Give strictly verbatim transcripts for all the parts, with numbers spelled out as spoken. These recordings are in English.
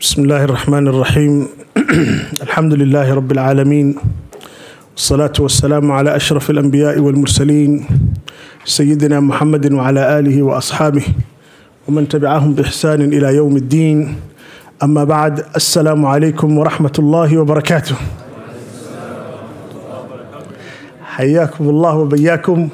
بسم الله الرحمن الرحيم. الحمد لله رب العالمين، والصلاة والسلام على أشرف الأنبياء والمرسلين سيدنا محمد وعلى آله وأصحابه ومن تبعهم بإحسان إلى يوم الدين. أما بعد، السلام عليكم ورحمة الله وبركاته. حياكم الله وبياكم.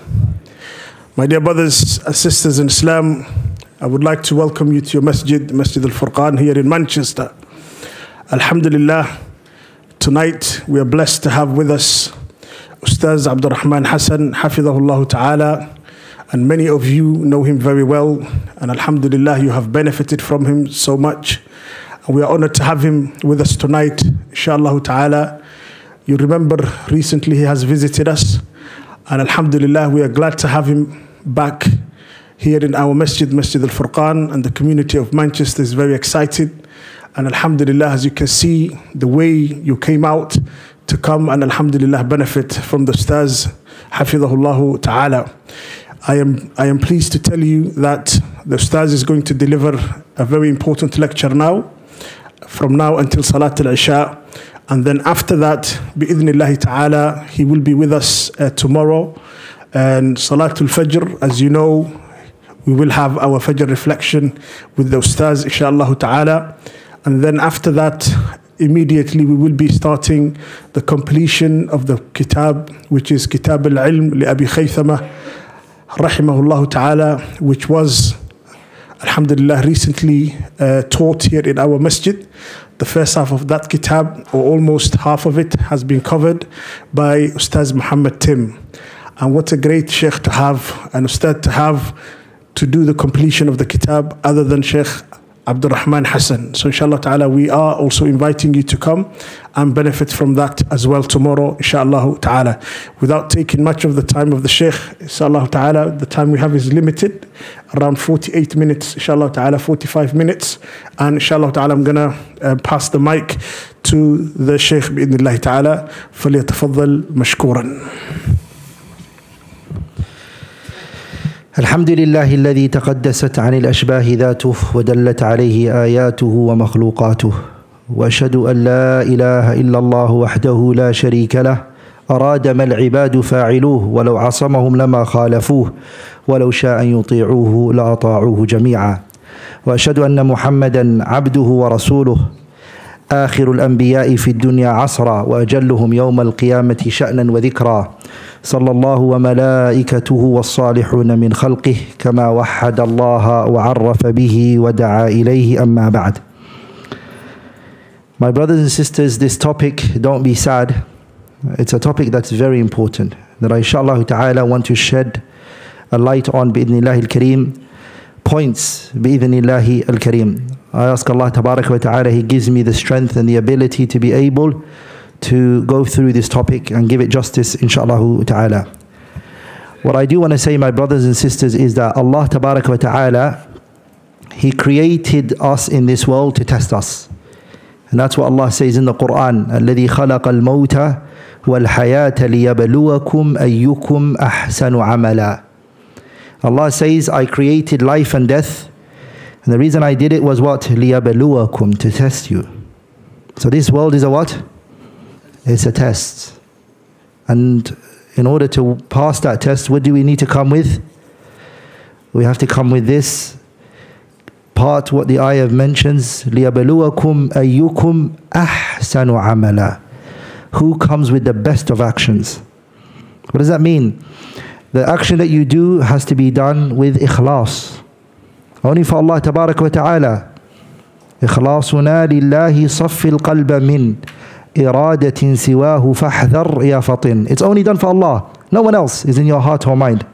My dear brothers and sisters in Islam, I would like to welcome you to your masjid, Masjid Al-Furqan here in Manchester. Alhamdulillah, tonight we are blessed to have with us Ustaz Abdul Rahman Hassan, Hafidhahullah Ta'ala, and many of you know him very well, and Alhamdulillah, you have benefited from him so much. And we are honored to have him with us tonight, Inshallah Ta'ala. You remember recently he has visited us, and Alhamdulillah, we are glad to have him back here in our masjid, Masjid Al-Furqan, and the community of Manchester is very excited. And Alhamdulillah, as you can see, the way you came out to come and Alhamdulillah benefit from the Ustaz, Hafidhahullah Ta'ala. I am, I am pleased to tell you that the Ustaz is going to deliver a very important lecture now, from now until Salat al-Isha. And then after that, bi'idhnillahi ta'ala, he will be with us uh, tomorrow. And Salatul Fajr, as you know, we will have our Fajr reflection with the Ustaz, inshallah ta'ala. And then after that, immediately we will be starting the completion of the kitab, which is Kitab al-Ilm li Abi Khaythama, rahimahullah ta'ala, which was, alhamdulillah, recently uh, taught here in our masjid. The first half of that kitab, or almost half of it, has been covered by Ustaz Muhammad Tim. And what a great Sheikh to have, an Ustad to have, to do the completion of the kitab other than Sheikh Abdul Rahman Hassan. So inshallah ta'ala, we are also inviting you to come and benefit from that as well tomorrow, inshallah ta'ala. Without taking much of the time of the Sheikh, inshallah ta'ala, the time we have is limited, around forty-eight minutes, inshallah ta'ala, forty-five minutes. And inshallah ta'ala, I'm gonna uh, pass the mic to the Sheikh bi'idhnillahi ta'ala. فليتفضل مشكورا. الحمد لله الذي تقدست عن الأشباه ذاته ودلت عليه آياته ومخلوقاته، وأشهد أن لا إله إلا الله وحده لا شريك له، أراد ما العباد فاعلوه، ولو عصمهم لما خالفوه، ولو شاء أن يطيعوه لأطاعوه جميعا. وأشهد أن محمدا عبده ورسوله، آخر الأنبياء في الدنيا عصرا، وأجلهم يوم القيامة شأنا وذكرا، صلى الله وملائكته والصالحون من خلقه كما وحد الله وعرف به ودعا إليه. أما بعد. My brothers and sisters, this topic, don't be sad, it's a topic that's very important, that I inshallah ta'ala want to shed a light on bi'idhnillahi al-kareem, points bi'idhnillahi al-kareem. I ask Allah tabarak wa ta'ala, He gives me the strength and the ability to be able to go through this topic and give it justice, inshallah ta'ala. What I do want to say, my brothers and sisters, is that Allah tabarak wa ta'ala, He created us in this world to test us. And that's what Allah says in the Quran, الَّذِي خَلَقَ الْمَوْتَ وَالْحَيَاةَ لِيَبْلُوَكُمْ أَيُّكُمْ أَحْسَنُ عَمَلًا. Allah says, I created life and death, and the reason I did it was what? لِيَبْلُوَكُمْ, to test you. So this world is a what? It's a test. And in order to pass that test, what do we need to come with? We have to come with this part, what the ayah mentions, لِيَبْلُوَكُمْ أَيُّكُمْ أَحْسَنُ عَمَلًا. Who comes with the best of actions? What does that mean? The action that you do has to be done with ikhlas. Only for Allah tabarak wa ta'ala. إخلاصنا لله صف القلب من إرادة سواه فاحذر يا فطن. It's only done for Allah. No one else is in your heart or mind.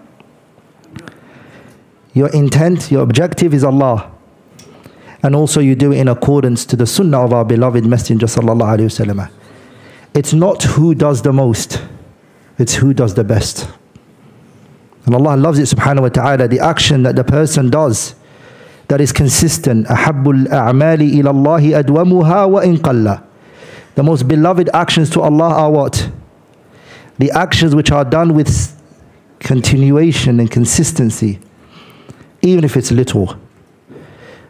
Your intent, your objective is Allah. And also you do it in accordance to the sunnah of our beloved Messenger sallallahu alayhi wa sallam. It's not who does the most, it's who does the best. And Allah loves it subhanahu wa ta'ala, the action that the person does that is consistent. أَحَبُّ الْأَعْمَالِ إِلَى اللَّهِ أَدْوَمُهَا وَإِنْ قَلَّ. The most beloved actions to Allah are what? The actions which are done with continuation and consistency, even if it's little.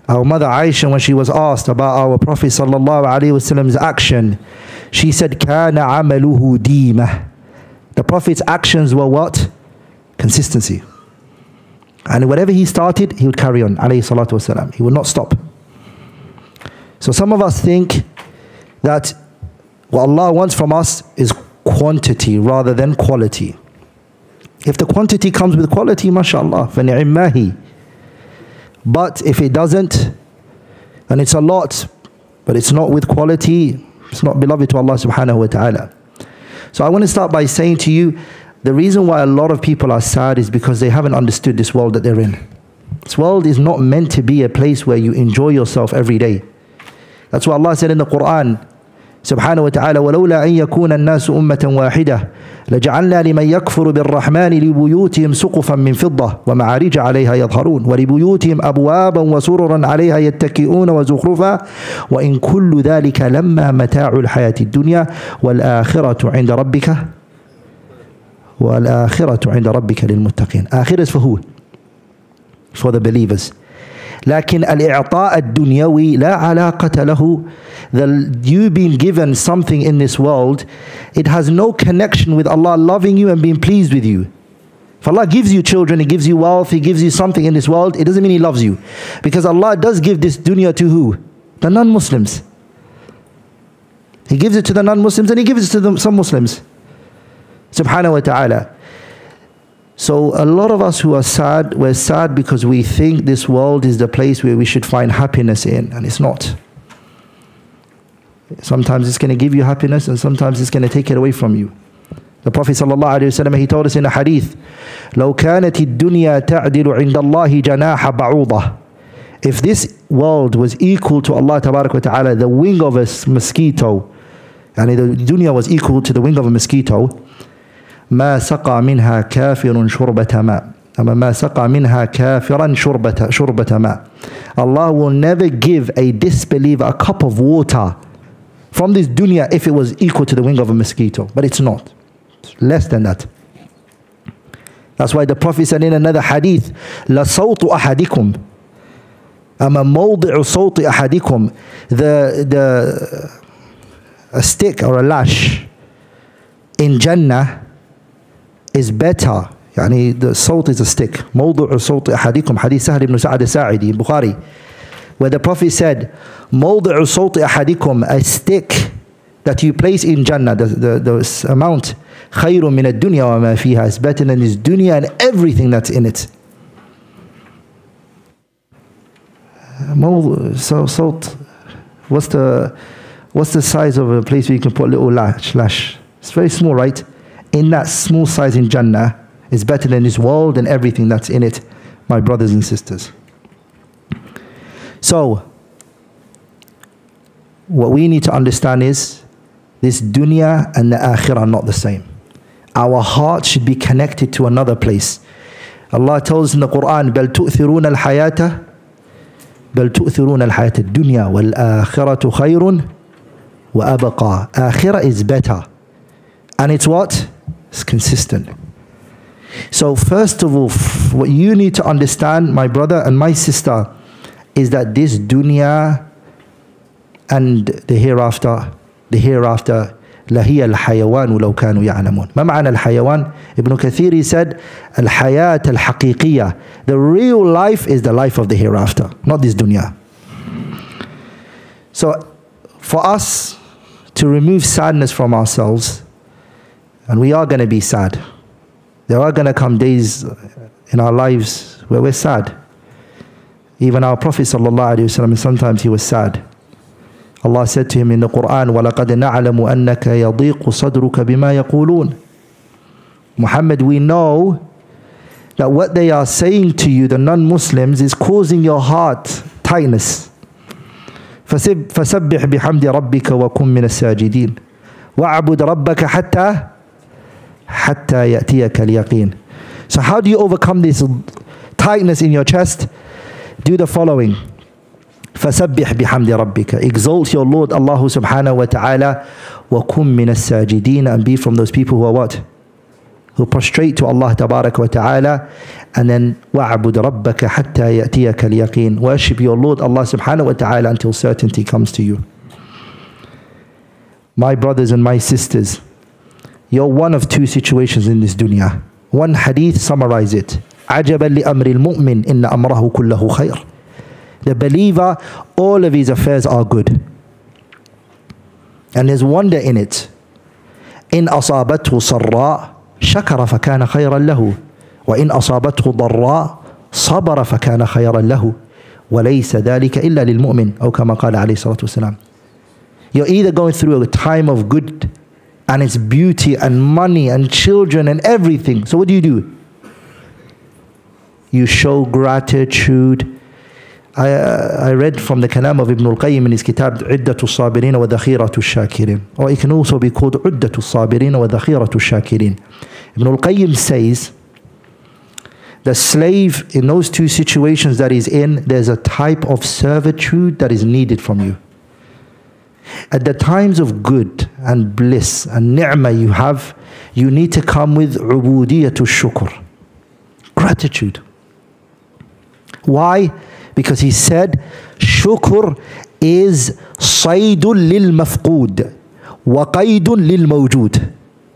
Our mother Aisha, when she was asked about our Prophet sallallahu alaihi wasallam's action, she said, "Kana amaluhu dima." The Prophet's actions were what? Consistency. And whatever he started, he would carry on, alayhi salatu wasalam. He would not stop. So some of us think that what Allah wants from us is quantity rather than quality. If the quantity comes with quality, mashallah, فَنِعِمَّهِ. But if it doesn't, and it's a lot, but it's not with quality, it's not beloved to Allah subhanahu wa ta'ala. So I want to start by saying to you, the reason why a lot of people are sad is because they haven't understood this world that they're in. This world is not meant to be a place where you enjoy yourself every day. That's what Allah said in the Quran, subhanahu wa ta'ala, وَلَوْلَا أَن يَكُونَ النَّاسُ أُمَّةً وَاحِدَةً لَجَعَلْنَا لِمَنْ يَكْفُرُ بِالرَّحْمَنِ لِبُيُوتِهِمْ سُقُفًا مِّن فِضَّةٍ وَمَعَارِجَ عَلَيْهَا يَظْهَرُونَ وَلِبُيُوتِهِمْ أَبْوَابًا وَسُرُرًا عَلَيْهَا يَتَّكِئُونَ وَزُخْرُفًا وَإِن كُلُّ ذَلِكَ لَمَّا مَتَاعُ الْحَيَاةِ الدُّنْيَا وَالْآخِرَةُ عِنْدَ رَبِّكَ وَالْآخِرَةُ عِنْدَ رَبِّكَ لِلْمُتَّقِينَ. Akhirah is for who? For the believers. لكن الإعطاء الدنيوي لا علاقة له. The, you being given something in this world, it has no connection with Allah loving you and being pleased with you. If Allah gives you children, He gives you wealth, He gives you something in this world, it doesn't mean He loves you. Because Allah does give this dunya to who? The non-Muslims. He gives it to the non-Muslims and He gives it to the, some Muslims. Subhanahu wa ta'ala. So a lot of us who are sad, we're sad because we think this world is the place where we should find happiness in, and it's not. Sometimes it's going to give you happiness and sometimes it's going to take it away from you. The Prophet sallallahu alaihi wasallam, he told us in a hadith, لو كانت الدنيا تعدل عند الله جناح بعوضة. If this world was equal to Allah tabarak wa ta'ala, the wing of a mosquito, and the dunya was equal to the wing of a mosquito, ما سقى منها كافر شربة ماء. أما ما سقى منها كافرا شربة شربة ماء. Allah will never give a disbeliever a cup of water from this dunya if it was equal to the wing of a mosquito. But it's not. It's less than that. That's why the Prophet said in another hadith, لَصَوْتُ أَحَدِكُمْ أَمَا مَوْضِعُ صَوْتِ أَحَدِكُمْ. The, the, a stick or a lash in Jannah is better. يعني the salt is a stick. موضع صوت أحدكم. Hadith Sahl ibn Sa'ad al-Sa'idi in Bukhari, where the Prophet said, موضع صوت أحدكم, a stick that you place in Jannah, the, the, the amount, خير من الدنيا وما فيها, is better than this dunya and everything that's in it. So salt, what's the what's the size of a place where you can put a little lash? lash? It's very small, right? In that small size in Jannah is better than this world and everything that's in it, my brothers and sisters. So, what we need to understand is, this dunya and the akhirah are not the same. Our heart should be connected to another place. Allah tells us in the Quran, بَلْ تُؤْثِرُونَ الْحَيَاةَ بَلْ تُؤْثِرُونَ الْحَيَاةَ الدُّنْيَا وَالْآخِرَةُ خَيْرٌ وَأَبْقَى. Akhirah is better. And it's what? It's consistent. So first of all, what you need to understand, my brother and my sister, is that this dunya and the hereafter, the hereafter, لَهِيَ الْحَيَوَانُ لَوْ كَانُوا يَعْلَمُونَ. ما معنى الحيوان? Ibn Kathir, he said, الْحَيَاةَ الْحَقِيقِيَّة. The real life is the life of the hereafter, not this dunya. So for us to remove sadness from ourselves, and we are going to be sad. There are going to come days in our lives where we're sad. Even our Prophet sallallahu alaihi wasallam, sometimes he was sad. Allah said to him in the Quran, وَلَقَدْ نَعْلَمُ أَنَّكَ يَضِيقُ صَدْرُكَ بِمَا يَقُولُونَ. Muhammad, we know that what they are saying to you, the non-Muslims, is causing your heart tightness. فَسَبِّحْ بِحَمْدِ رَبِّكَ وَكُمْ مِنَ السَّاجِدِينَ وَاعْبُدْ رَبَّكَ حَتَّى حَتَّى يَأْتِيَكَ الْيَقِينَ. So how do you overcome this tightness in your chest? Do the following. فَسَبِّحْ بِحَمْدِ رَبِّكَ. Exalt your Lord Allah subhanahu wa ta'ala. وَكُمْ مِنَ السَّاجِدِينَ. And be from those people who are what? who prostrate to Allah tabarak wa ta'ala, and then وَعْبُدْ رَبَّكَ حَتَّى يَأْتِيَكَ الْيَقِينَ. Worship your Lord Allah subhanahu wa ta'ala until certainty comes to you. My brothers and my sisters, you're one of two situations in this dunya. One hadith summarize it. عَجَبًا لِأَمْرِ الْمُؤْمِنِ إِنَّ أَمْرَهُ كُلَّهُ خَيْرٌ. The believer, all of his affairs are good. And there's wonder in it. إِنْ أَصَابَتْهُ صَرَّاء شَكَرَ فَكَانَ خَيْرًا لَهُ وَإِنْ أَصَابَتْهُ ضَرَّاء صَبَرَ فَكَانَ خَيْرًا لَهُ وَلَيْسَ ذَلِكَ إِلَّا لِلْمُؤْمِنِ أو كما قال عليه الصلاة والسلام. You're either going through a time of good and it's beauty and money and children and everything. So what do you do? You show gratitude. I, uh, I read from the kalam of Ibn al-Qayyim in his kitab عِدَّةُ الصَّابِرِينَ وَذَخِيرَةُ الشَّاكِرِينَ, or it can also be called عِدَّةُ الصَّابِرِينَ وَذَخِيرَةُ الشَّاكِرِينَ. Ibn al-Qayyim says the slave in those two situations that he's in, there's a type of servitude that is needed from you. At the times of good and bliss and ni'mah you have, you need to come with ubudiyatu shukr, gratitude. Why? Because he said, shukr is saydun lil mafqood wa qaydun lil mawjood.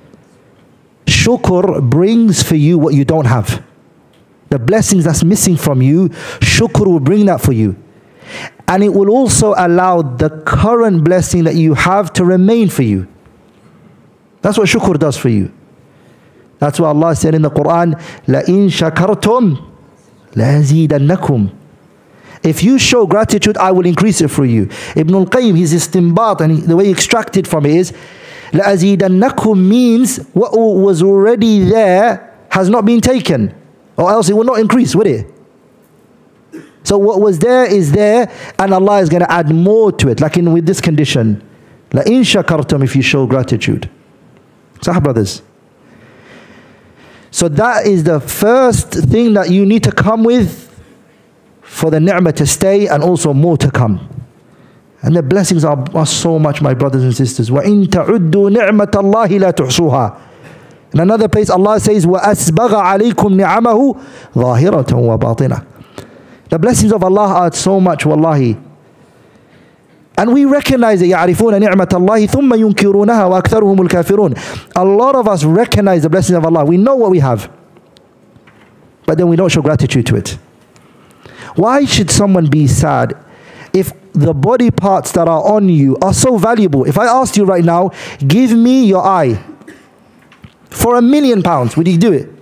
Shukr brings for you what you don't have. The blessings that's missing from you, shukr will bring that for you. And it will also allow the current blessing that you have to remain for you. That's what shukr does for you. That's what Allah said in the Quran, لَإِن شَكَرْتُمْ لَأَزِيدَنَّكُمْ. If you show gratitude, I will increase it for you. Ibn al-Qayyim, his istinbat, and the way he extracted from it is, لَأَزِيدَنَّكُمْ means what was already there has not been taken, or else it will not increase, would it? So what was there is there, and Allah is going to add more to it, like in with this condition. لَإِن شَكَرْتُمْ, if you show gratitude. Sahih brothers. So that is the first thing that you need to come with for the ni'mah to stay, and also more to come. And the blessings are, are so much, my brothers and sisters. وَإِن تَعُدُّوا نِعْمَةَ اللَّهِ لَا تُحْصُوهَا. In another place Allah says, وَأَسْبَغَ عَلَيْكُمْ نِعَمَهُ ظَاهِرَةً وَبَاطِنَةً. The blessings of Allah are so much, wallahi. And we recognize it. يَعْرِفُونَ نِعْمَةَ اللَّهِ ثُمَّ يُنْكِرُونَهَا وَأَكْثَرُهُمُ الْكَافِرُونَ. A lot of us recognize the blessings of Allah. We know what we have, but then we don't show gratitude to it. Why should someone be sad if the body parts that are on you are so valuable? If I asked you right now, give me your eye for a million pounds, would you do it?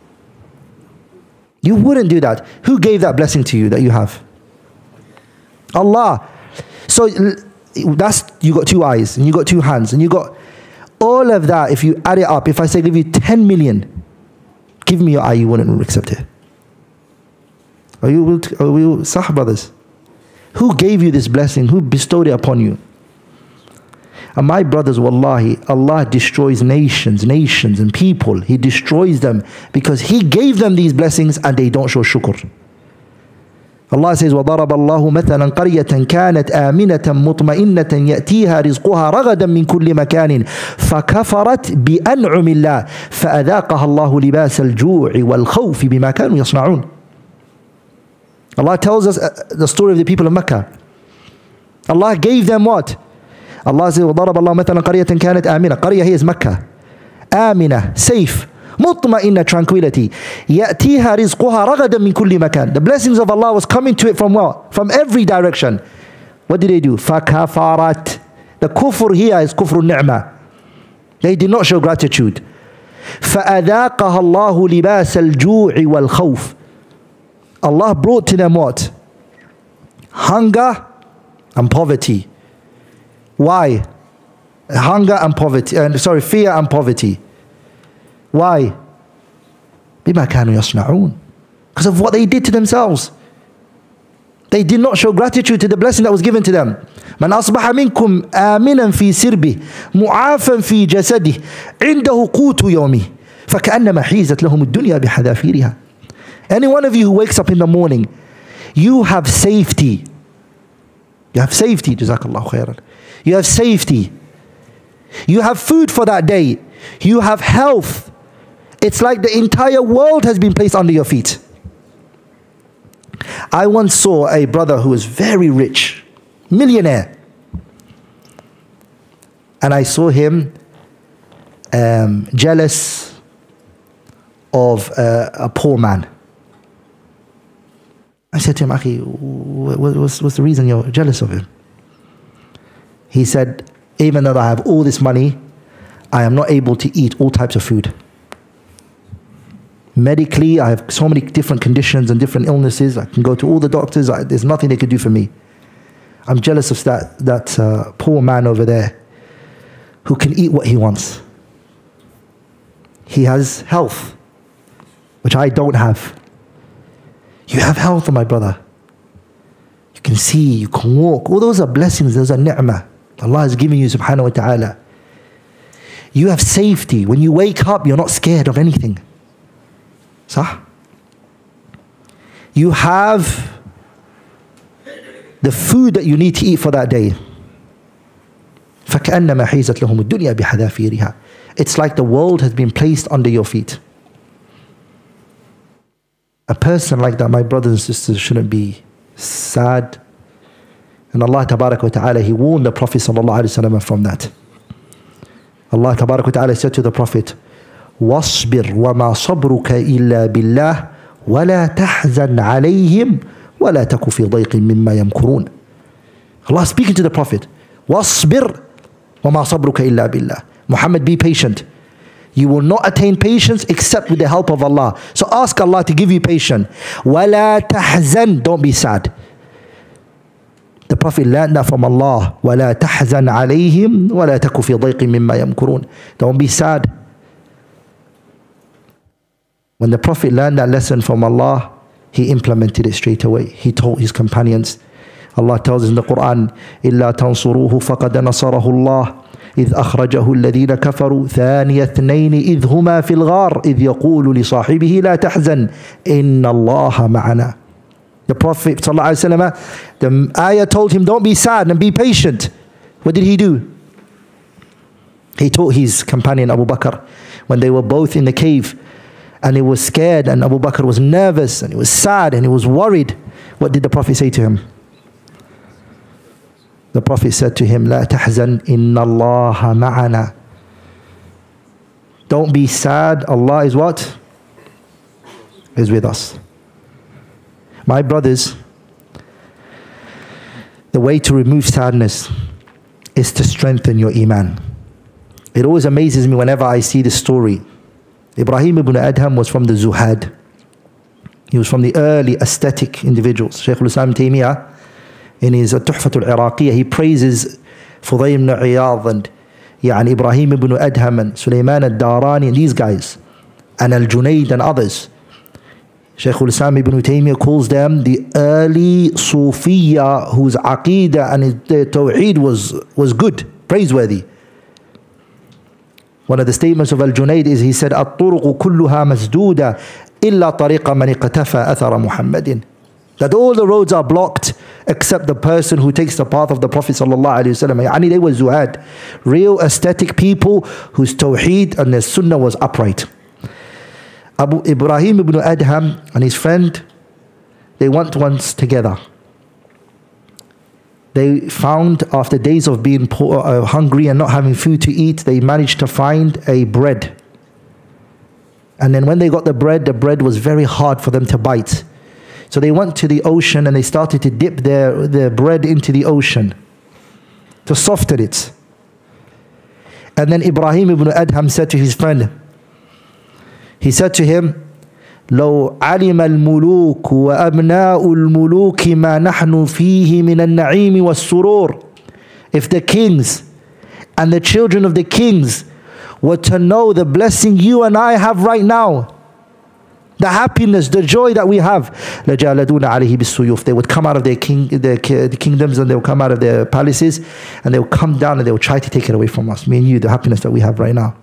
You wouldn't do that. Who gave that blessing to you that you have? Allah. So that's, you got two eyes, and you got two hands, and you got all of that. If you add it up, if I say give you ten million, give me your eye, you wouldn't accept it. Are you, are we Sahih brothers? Who gave you this blessing? Who bestowed it upon you? And my brothers, wallahi, Allah destroys nations, nations and people. He destroys them because He gave them these blessings and they don't show shukr. Allah says, وَضَرَبَ اللَّهُ مَثَلًا قَرْيَةً كَانَتْ آمِنَةً مُطْمَئِنَّةً يَأْتِيهَا رِزْقُهَا رَغَدًا مِنْ كُلِّ مَكَانٍ فَكَفَرَتْ بِأَنْعُمِ اللَّهِ فَأَذَاقَهَا اللَّهُ لِبَاسَ الْجُوعِ وَالْخَوْفِ بِمَا كَانُوا يَصْنَعُونَ. Allah tells us the story of the people of Mecca. Allah gave them what? Allah says, وَضَرَبَ اللَّهُ مَثَلًا قَرْيَةً كَانَتْ آمِنَةً. Qarya here is Mecca. آمِنَةً, safe. مطمئنة, tranquility. يأتيها رزقها رغدا من كل مكان. The blessings of Allah was coming to it from what? From every direction. What did they do? فَكَفَرَتْ. The kufr here is kufr ni'mah. They did not show gratitude. فَأَذَاقَهَا اللَّهُ لِبَاسَ الْجُوعِ وَالْخَوْفِ. Allah brought to them what? Hunger and poverty. Why? Hunger and poverty. Uh, sorry, fear and poverty. Why? بِمَا كَانُوا يَصْنَعُونَ. Because of what they did to themselves. They did not show gratitude to the blessing that was given to them. مَنْ أَصْبَحَ مِنْكُمْ آمِنًا فِي سِرْبِهِ مُعَافًا فِي جَسَدِهِ عِنْدَهُ قُوتُ يَوْمِهِ فَكَأَنَّمَا حِيزَتْ لَهُمُ الدُّنْيَا بِحَذَافِيرِهَا. Any one of you who wakes up in the morning, you have safety. You have safety. Jazakallahu khairan. You have safety. You have food for that day. You have health. It's like the entire world has been placed under your feet. I once saw a brother who was very rich, millionaire. And I saw him um, jealous of uh, a poor man. I said to him, Akhi, what's, what's the reason you're jealous of him? He said, even though I have all this money, I am not able to eat all types of food. Medically, I have so many different conditions and different illnesses. I can go to all the doctors. I, there's nothing they could do for me. I'm jealous of that, that uh, poor man over there who can eat what he wants. He has health, which I don't have. You have health, my brother. You can see, you can walk. All those are blessings, those are ni'mah. Allah is giving you, subhanahu wa ta'ala. You have safety. When you wake up, you're not scared of anything. Sah? You have the food that you need to eat for that day. فَكَأَنَّمَا حِيزَتْ لَهُمُ الدُّنْيَا بِحَذَافِيرِهَا. It's like the world has been placed under your feet. A person like that, my brothers and sisters, shouldn't be sad. And Allah Tabarak wa Ta'ala, He warned the Prophet Sallallahu Alaihi Wasallam from that. Allah Tabarak wa Ta'ala said to the Prophet, وَاصْبِرْ وَمَا صَبْرُكَ إِلَّا بِاللَّهِ وَلَا تَحْزَنْ عَلَيْهِمْ وَلَا تَكُ فِي ضَيْقٍ مِمَّا يَمْكُرُونَ. Allah speaking to the Prophet, وَاصْبِرْ وَمَا صَبْرُكَ إِلَّا بِاللَّهِ. Muhammad, be patient. You will not attain patience except with the help of Allah. So ask Allah to give you patience. وَلَا تَحْزَنْ. Don't be sad. The Prophet learned that from Allah. وَلَا تَحْزَنْ عَلَيْهِمْ وَلَا تَكُ فِي ضَيْقٍ مِمَّا يَمْكُرُونَ. Don't be sad. When the Prophet learned that lesson from Allah, he implemented it straight away. He told his companions. Allah tells us in the Quran, إِلَّا تَنْصُرُوهُ فَقَدْ نَصَرَهُ اللَّهُ إِذْ أَخْرَجَهُ الَّذِينَ كَفَرُوا ثَانِيَ اثْنَيْنِ إِذْ هُمَا فِي الْغَارِ إِذْ يَقُولُ لِصَاحِبِهِ لَا تَحْزَنْ إِنَّ اللَّهَ مَعَنَا. The Prophet ﷺ, the ayah told him, don't be sad and be patient. What did he do? He taught his companion Abu Bakr when they were both in the cave and he was scared and Abu Bakr was nervous and he was sad and he was worried. What did the Prophet say to him? The Prophet said to him, لا تحزن إن الله معنا. Don't be sad. Allah is what? Is with us. My brothers, the way to remove sadness is to strengthen your iman. It always amazes me whenever I see this story. Ibrahim ibn Adham was from the Zuhad. He was from the early aesthetic individuals. Shaykh al-Islam Taymiyyah, in his Tuhfatul Iraqiyah, he praises Fudayl ibn Iyad and يعني Ibrahim ibn Adham and Sulaiman al-Darani and these guys, and al-Junayd and others. Shaykh al-Islam ibn Taymiyyah calls them the early Sufiya whose Aqidah and their Tawheed was, was good, praiseworthy. One of the statements of al-Junayd is, he said, الطرق كلها مسدودة إلا طريق من اقتفى أثر محمد. That all the roads are blocked except the person who takes the path of the Prophet sallallahu alaihi wasallam. Yani they were zuhad, real aesthetic people whose tawheed and their sunnah was upright. Abu Ibrahim ibn Adham and his friend, they went once together. They found, after days of being poor, uh, hungry and not having food to eat, they managed to find a bread. And then when they got the bread, the bread was very hard for them to bite. So they went to the ocean and they started to dip their, their bread into the ocean to soften it. And then Ibrahim ibn Adham said to his friend, he said to him, لو علم الملوك وأبناء الملوك ما نحن فيه من النعيم والسرور. If the kings and the children of the kings were to know the blessing you and I have right now, the happiness, the joy that we have, لَجَالَدُونَ عَلَيْهِ بِالسُّيُوفِ. They would come out of their, king, their the kingdoms and they would come out of their palaces and they would come down and they would try to take it away from us. Me and you, the happiness that we have right now.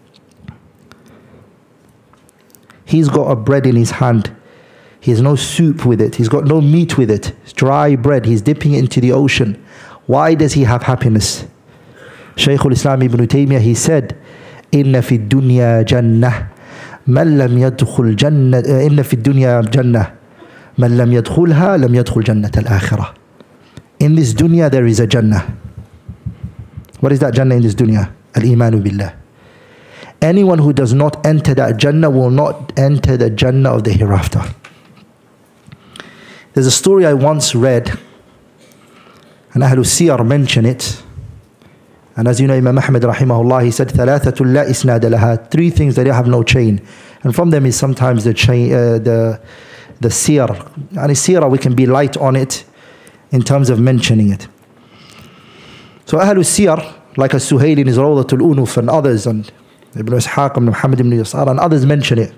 He's got a bread in his hand. He has no soup with it. He's got no meat with it. It's dry bread. He's dipping it into the ocean. Why does he have happiness? Shaykh al-Islam ibn Taymiyyah, he said, إِنَّ فِي الدُّنْيَا جَنَّةً من لم يدخل جنة إن في الدنيا جنة من لم يدخلها لم يدخل جنة الآخرة. In this dunya there is a Jannah. What is that Jannah in this dunya? Al-Imanu Billah. Anyone who does not enter that Jannah will not enter the Jannah of the hereafter. There's a story I once read, and Ahlul Siyar mention it. And as you know, Imam Ahmad rahimahullah, he said, ثَلَاثَةٌ لَا إِسْنَادَ لَهَا. Three things that have no chain. And from them is sometimes the chain, uh, the, the Siyar. And Siyar, we can be light on it in terms of mentioning it. So Ahlul Siyar, like As-Suhaili in his Rawdatul Unuf and others, and Ibn Ishaq and Muhammad ibn Yasar and others mention it.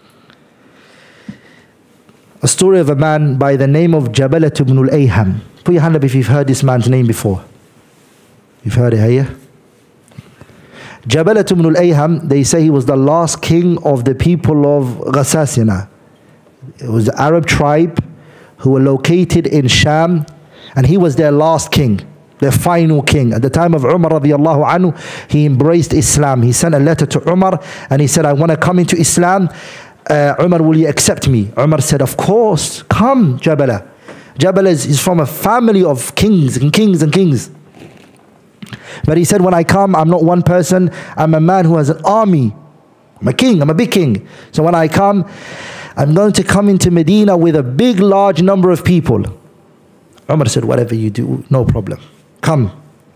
A story of a man by the name of Jabalat ibn al-Ayham. Put your hand up if you've heard this man's name before. You've heard it here? Jabalat ibn al-Ayham, they say he was the last king of the people of Ghasasina. It was the Arab tribe who were located in Sham, and he was their last king, their final king. At the time of Umar radiallahu anhu, he embraced Islam. He sent a letter to Umar and he said, I want to come into Islam. Uh, Umar, will you accept me? Umar said, of course, come Jabala. Jabala is, is from a family of kings and kings and kings. But he said, when I come, I'm not one person. I'm a man who has an army. I'm a king, I'm a big king. So when I come, I'm going to come into Medina with a big, large number of people. Umar said, whatever you do, no problem. Come.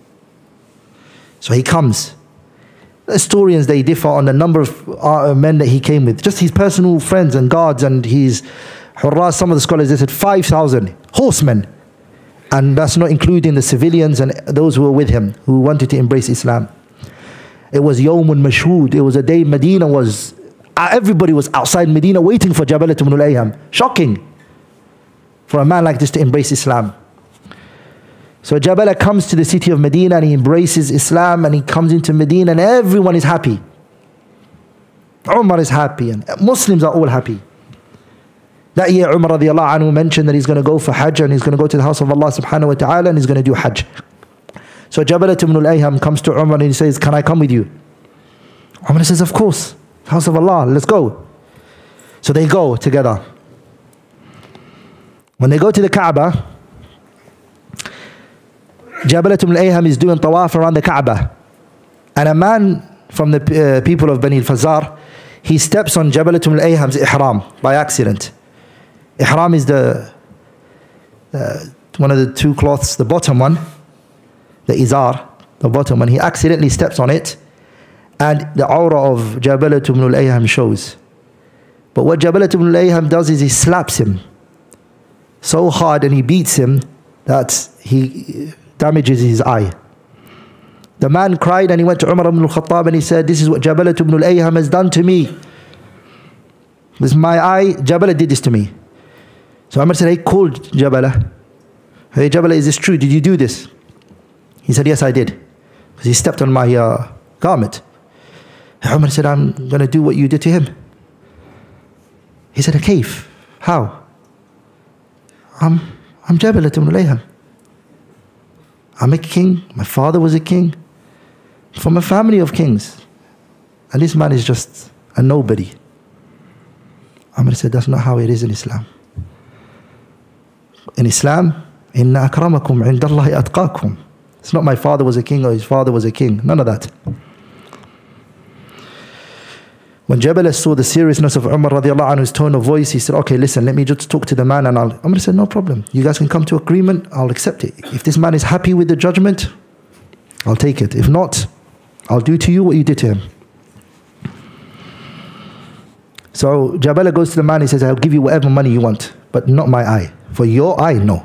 So he comes. The historians, they differ on the number of uh, men that he came with. Just his personal friends and guards and his hurras. Some of the scholars, they said five thousand horsemen. And that's not including the civilians and those who were with him, who wanted to embrace Islam. It was Yawmun Mashhood. It was a day Medina was, everybody was outside Medina waiting for Jabalat ibn al-Ayham. Shocking for a man like this to embrace Islam. So Jabala comes to the city of Medina and he embraces Islam and he comes into Medina and everyone is happy. Umar is happy and Muslims are all happy. That year Umar radiallahu anhu mentioned that he's going to go for Hajj and he's going to go to the house of Allah subhanahu wa ta'ala and he's going to do Hajj. So Jabalat ibn al-Ayham comes to Umar and he says, can I come with you? Umar says, of course, house of Allah, let's go. So they go together. When they go to the Kaaba, Jabalat ibn al-Ayham is doing tawaf around the Kaaba. And a man from the uh, people of Bani al-Fazar, he steps on Jabalat ibn al-Ayham's ihram by accident. Ihram is the uh, one of the two cloths, the bottom one, the izar, the bottom one. He accidentally steps on it and the aura of Jabalat ibn al-Ayham shows. But what Jabalat ibn al-Ayham does is he slaps him so hard and he beats him that he damages his eye. The man cried and he went to Umar ibn al-Khattab and he said, this is what Jabalat ibn al-Ayham has done to me. This is my eye. Jabala did this to me. So Umar said, hey, call Jabala. Hey, Jabala, is this true? Did you do this? He said, yes, I did. Because he stepped on my uh, garment. And Umar said, I'm going to do what you did to him. He said, a cave. How? I'm, I'm Jabalat ibn al-Ayham. I'm a king. My father was a king. From a family of kings. And this man is just a nobody. Umar said, that's not how it is in Islam. In Islam, inna akramakum indallahi atqakum. It's not my father was a king or his father was a king. None of that. When Jabala saw the seriousness of Umar radiallahu anhu's tone of voice, he said, okay, listen, let me just talk to the man. And I'll, Umar said, no problem. You guys can come to agreement. I'll accept it. If this man is happy with the judgment, I'll take it. If not, I'll do to you what you did to him. So Jabala goes to the man, he says, I'll give you whatever money you want, but not my eye. For your eye, no.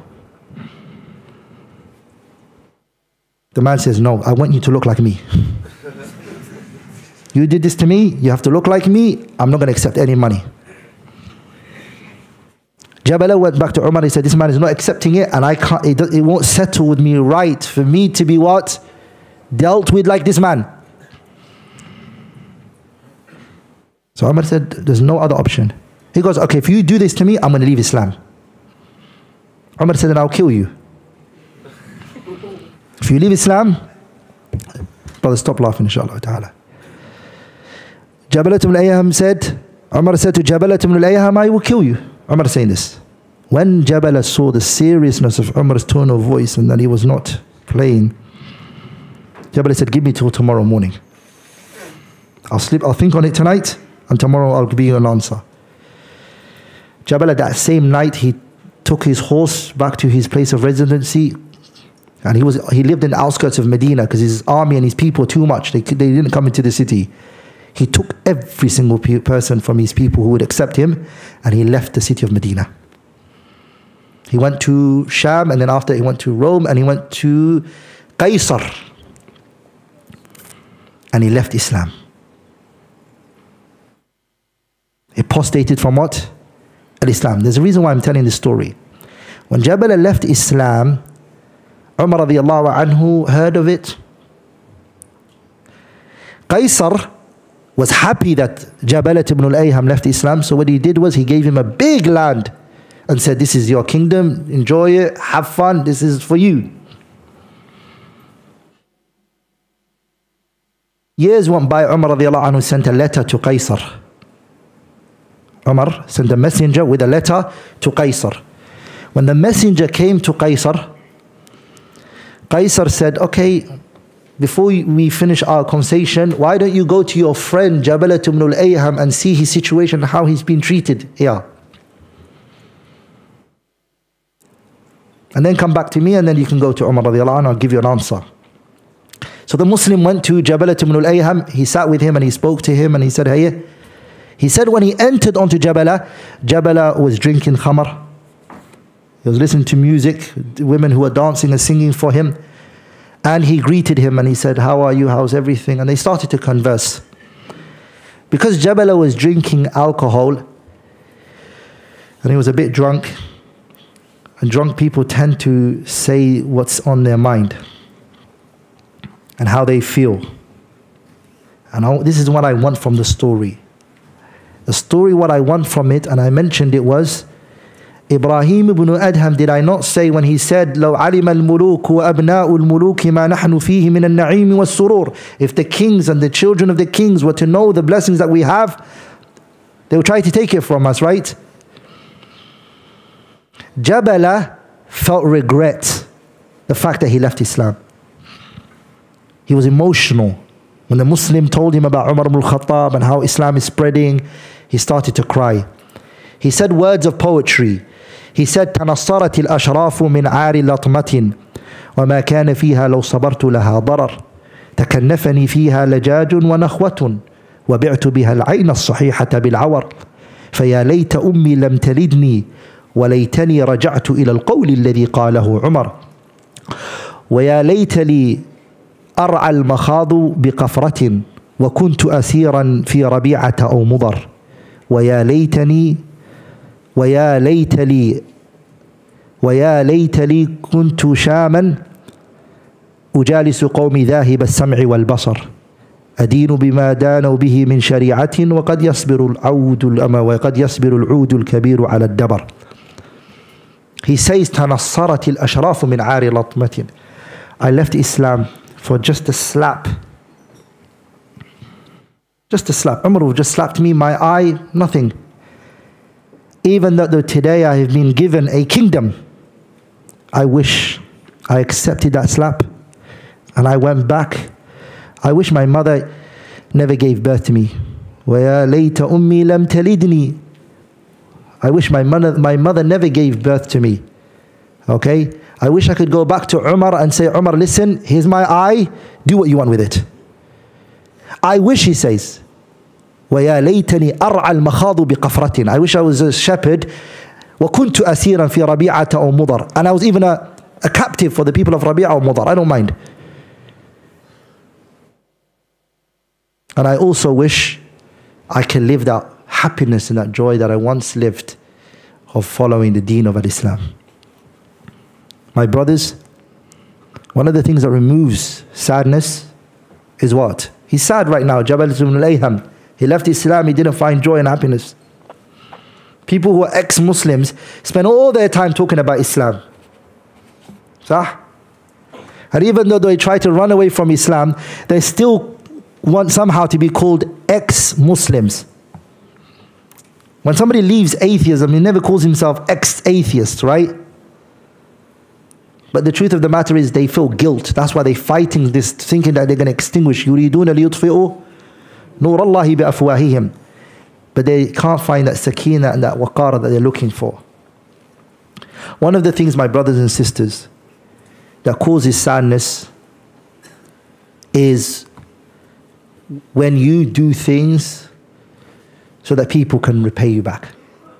The man says, no, I want you to look like me. You did this to me, you have to look like me, I'm not going to accept any money. Jabala went back to Umar, he said, this man is not accepting it, and I can't, it, it won't settle with me right for me to be what? Dealt with like this man. So Umar said, there's no other option. He goes, okay, if you do this to me, I'm going to leave Islam. Umar said, then I'll kill you. If you leave Islam, brother, stop laughing, inshallah ta'ala. Jabalat ibn al-Ayham said, Umar said to Jabala ibn al-Ayham, I will kill you. Umar saying this. When Jabala saw the seriousness of Umar's tone of voice and that he was not playing, Jabala said, give me till tomorrow morning. I'll sleep, I'll think on it tonight, and tomorrow I'll give you an answer. Jabala, that same night, he took his horse back to his place of residency, and he was he lived in the outskirts of Medina because his army and his people were too much. They, they didn't come into the city. He took every single pe person from his people who would accept him, and he left the city of Medina. He went to Sham, and then after he went to Rome, and he went to Qaisar, and he left Islam. He apostated from what? Al-Islam. There's a reason why I'm telling this story. When Jabala left Islam, Umar radiallahu anhu heard of it. Qaisar was happy that Jabala ibn al-Ayham left Islam, so what he did was he gave him a big land and said, this is your kingdom, enjoy it, have fun, this is for you. Years went by, Umar radiallahu anhu sent a letter to Qaisar. Umar sent a messenger with a letter to Qaisar. When the messenger came to Qaisar, Qaisar said, okay, before we finish our conversation, why don't you go to your friend Jabala ibn al-Ayham and see his situation, how he's been treated here. And then come back to me, and then you can go to Umar radiallahu anhu, I'll give you an answer. So the Muslim went to Jabala ibn al-Ayham, he sat with him and he spoke to him and he said, hey, he said when he entered onto Jabala, Jabala was drinking khamar. He was listening to music, women who were dancing and singing for him. And he greeted him and he said, how are you, how's everything? And they started to converse. Because Jabala was drinking alcohol, and he was a bit drunk, and drunk people tend to say what's on their mind and how they feel. And I, this is what I want from the story. The story, what I want from it, and I mentioned it, was Ibrahim ibn Adham, did I not say when he said, لَوْ عَلِمَ الْمُلُوكُ وَأَبْنَاءُ الْمُلُوكِ مَا نَحْنُ فِيهِ مِنَ النَّعِيمِ وَالسُّرُورِ. If the kings and the children of the kings were to know the blessings that we have, they would try to take it from us, right? Jabala felt regret, the fact that he left Islam. He was emotional. When the Muslim told him about Umar ibn al-Khattab and how Islam is spreading, he started to cry. He said words of poetry. He said, تَنَصَّرَتِ الْأَشْرَافُ مِنْ عَارِ لَطْمَةٍ وَمَا كَانَ فِيهَا لَوْ صَبَرْتُ لَهَا ضَرَرٍ تَكَنَّفَنِي فِيهَا لَجَاجٌ وَنَخْوَةٌ وَبِعْتُ بِهَا الْعَيْنَ الصَّحِيحَةَ بِالْعَوَرِ فَيَا لَيْتَ أُمِّي لَمْ تَلِدْنِي وليتني رجعت إلى القول الذي قاله عمر ويا ليت لي أرعى المخاض بقفرة وكنت أسيرا في ربيعة أو مضر ويا ليتني ويا ليت لي ويا ليت لي كنت شاما أجالس قومي ذاهب السمع والبصر أدين بما دانوا به من شريعة وقد يصبر العود وقد يصبر العود الكبير على الدبر. He says, تَنَصَّرَتِ الْأَشْرَافُ مِنْ عَارِ لَطْمَةٍ. I left Islam for just a slap. Just a slap. Umar just slapped me, my eye, nothing. Even though today I have been given a kingdom, I wish I accepted that slap and I went back. I wish my mother never gave birth to me. وَيَا لَيْتَ أُمِّي لَمْ تَلِدْنِي. I wish my mother, my mother never gave birth to me. Okay? I wish I could go back to Umar and say, Umar, listen, here's my eye, do what you want with it. I wish, he says, وَيَا لَيْتَنِي أَرْعَى الْمَخَاضُ بِقَفْرَةٍ. I wish I was a shepherd. وَكُنْتُ أَسِيرًا فِي رَبِيعَةَ أَوْ مُضَرٍ. And I was even a, a captive for the people of Rabi'a or Mudar. I don't mind. And I also wish I can live that happiness and that joy that I once lived of following the deen of Islam. My brothers, one of the things that removes sadness is what? He's sad right now. Jabal ibn al-Ayham. He left Islam, he didn't find joy and happiness. People who are ex-Muslims spend all their time talking about Islam. Sah? And even though they try to run away from Islam, they still want somehow to be called ex-Muslims. When somebody leaves atheism, he never calls himself ex-atheist, right? But the truth of the matter is they feel guilt. That's why they're fighting this, thinking that they're going to extinguish. يُرِيدُونَ لِيُطْفِئُوا نُورَ اللَّهِ بِأَفْوَاهِهِمْ. But they can't find that sakina and that waqara that they're looking for. One of the things, my brothers and sisters, that causes sadness is when you do things so that people can repay you back.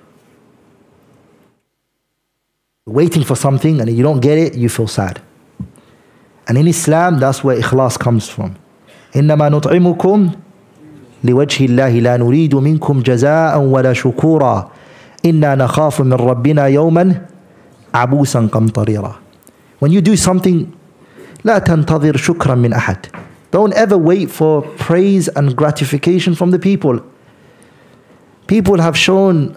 Waiting for something and you don't get it, you feel sad. And in Islam, that's where ikhlas comes from. إِنَّمَا نُطْعِمُكُمْ لِوَجْهِ اللَّهِ لَا نُرِيدُ مِنْكُمْ جَزَاءً وَلَا شُكُورًا إِنَّا نَخَافُ مِنْ رَبِّنَا يَوْمًا عَبُوسًا قَمْطَرِيرًا. When you do something, لا تنتظر شكرا من أحد. Don't ever wait for praise and gratification from the people. People have shown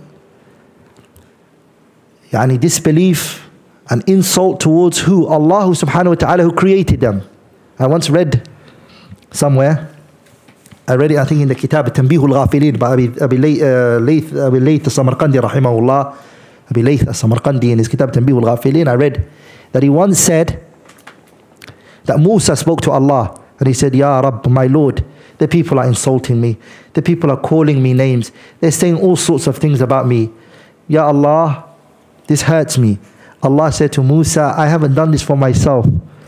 يعني disbelief and insult towards who? Allah subhanahu wa ta'ala, who created them. I once read somewhere, I read it I think in the kitab Tanbih al-Ghafilin by Abi Layth Abi Layth al-Samarqandi rahimahullah. Abi Layth al-Samarqandi in his kitab Tanbih al-Ghafilin, I read that he once said that Musa spoke to Allah and he said, Ya Rabb, my Lord, the people are insulting me. The people are calling me names. They're saying all sorts of things about me. Ya Allah, this hurts me. Allah said to Musa, I haven't done this for myself.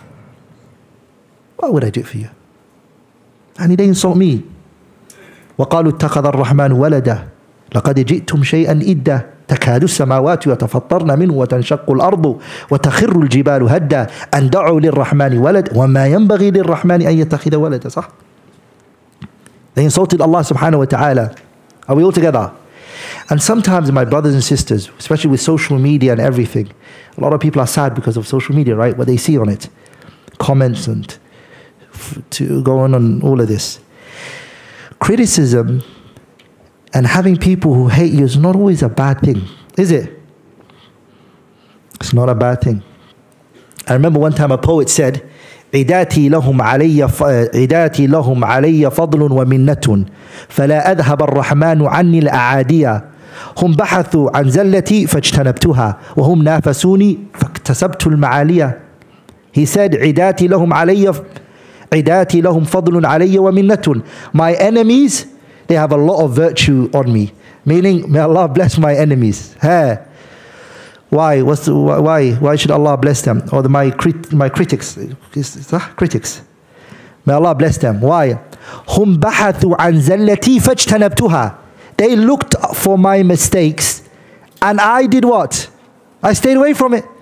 Why would I do it for you? And they insult me. وَقَالُوا اتَّخَذَ الرَّحْمَنُ وَلَدًا لَقَدْ جِئْتُمْ شَيْئًا إِدًّا تكاد السماوات يتفطرن منه وتنشق الأرض وتخر الجبال هدا أن دعوا للرحمن ولد وما ينبغي للرحمن أن يتخذ ولدا. صح? They insulted Allah subhanahu wa ta'ala. Are we all together? And sometimes, my brothers and sisters, especially with social media and everything, a lot of people are sad because of social media, right? What they see on it. Comments and f- to go on on all of this. Criticism and having people who hate you is not always a bad thing, is it? It's not a bad thing. I remember one time a poet said, عداتي لهم علي عداتي لهم علي فضل ومنة فلا أذهب الرحمن عني الأعادية هم بحثوا عن زلتي فاجتنبتها وهم نافسوني فاكتسبت المعالية. He said عداتي لهم علي عداتي لهم فضل علي ومنة. My enemies, they have a lot of virtue on me. Meaning, may Allah bless my enemies. Hey. Why? What's the, why? Why should Allah bless them? Or the, my crit, my critics? Critics. May Allah bless them. Why? هم بحثوا عن زلتي فاجتنبتها. They looked for my mistakes, and I did what? I stayed away from it.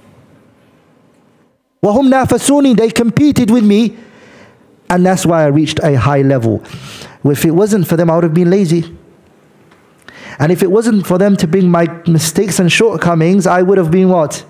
وهم نافسوني. They competed with me, and that's why I reached a high level. If it wasn't for them, I would have been lazy. And if it wasn't for them to bring my mistakes and shortcomings, I would have been what?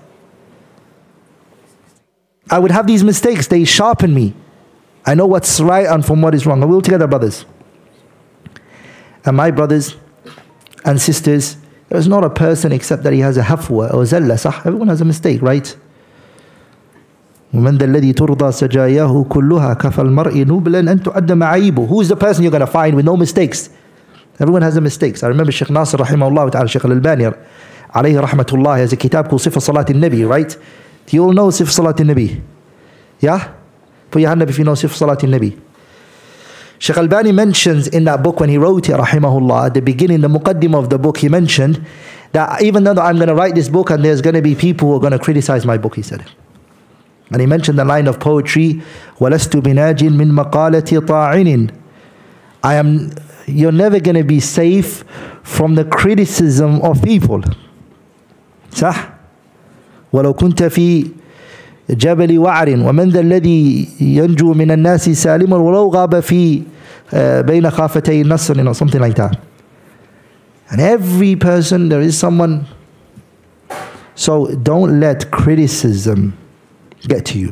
I would have these mistakes. They sharpen me. I know what's right and from what is wrong. Are we all together, brothers? And my brothers and sisters, there is not a person except that he has a hafwa or zalla. صح? Everyone has a mistake, right? ومن ذا الذي ترضى سجاياه كلها كفى المرء نبلا أن تعد معايبه. Who is the person you're going to find with no mistakes? Everyone has a mistakes. I remember Sheikh Nasir rahimahullah ta'ala, Sheikh Al-Albani alayhi rahmatullah, has a kitab called Sifat Salat al-Nabi, right? Do you all know Sifat Salat al-Nabi? Yeah? Put your hand up if you know Sifat Salat al-Nabi. Sheikh Al-Albani mentions in that book when he wrote it, rahimahullah, at the beginning, the muqaddimah of the book, he mentioned that even though I'm going to write this book and there's going to be people who are going to criticize my book, he said. And he mentioned the line of poetry, وَلَسْتُ بِنَاجٍ مِّن مَقَالَةِ طَاعِنٍ. I am... You're never going to be safe from the criticism of people. صح؟ ولو كنت في جبل وعر ومن ذا الذي ينجو من الناس سالما ولو غاب في بين خافتي النصر, or something like that. And every person, there is someone. So don't let criticism get to you.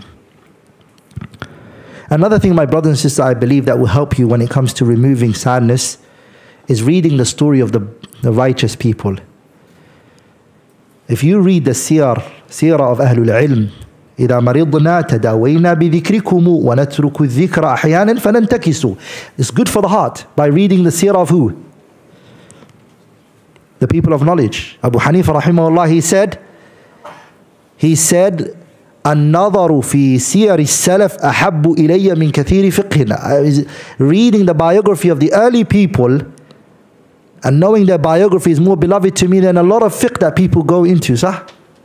Another thing, my brothers and sisters, I believe that will help you when it comes to removing sadness is reading the story of the, the righteous people. If you read the seerah, seerah of Ahlul Ilm, إذا مرضنا تداوينا بذكركم ونترك الذكر أحيانا فننتكس. It's good for the heart by reading the seerah of who? the people of knowledge. Abu Hanifa rahimahullah, he said, he said, النظر في سير السلف أحب إلي من كثير فقهنا. Reading the biography of the early people and knowing their biography is more beloved to me than a lot of fiqh that people go into. Sah?